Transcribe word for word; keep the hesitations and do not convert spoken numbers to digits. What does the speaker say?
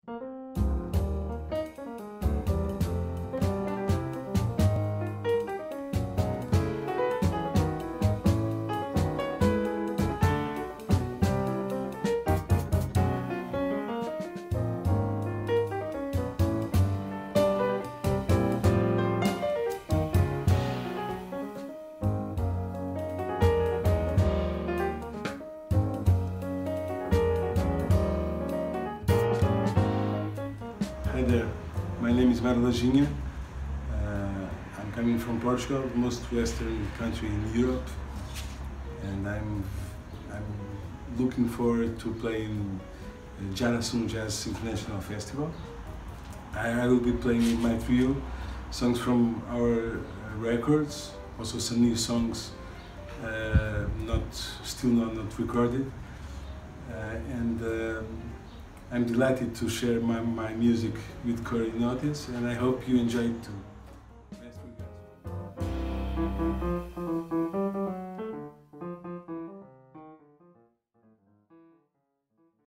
Hi there, my name is Mário Lajinha. Uh, I'm coming from Portugal, the most western country in Europe, and I'm, I'm looking forward to playing Jarasum Jazz International Festival. I, I will be playing in my trio songs from our records, also some new songs, uh, not still not, not recorded, uh, and um, I'm delighted to share my, my music with Korean audience, and I hope you enjoy it too.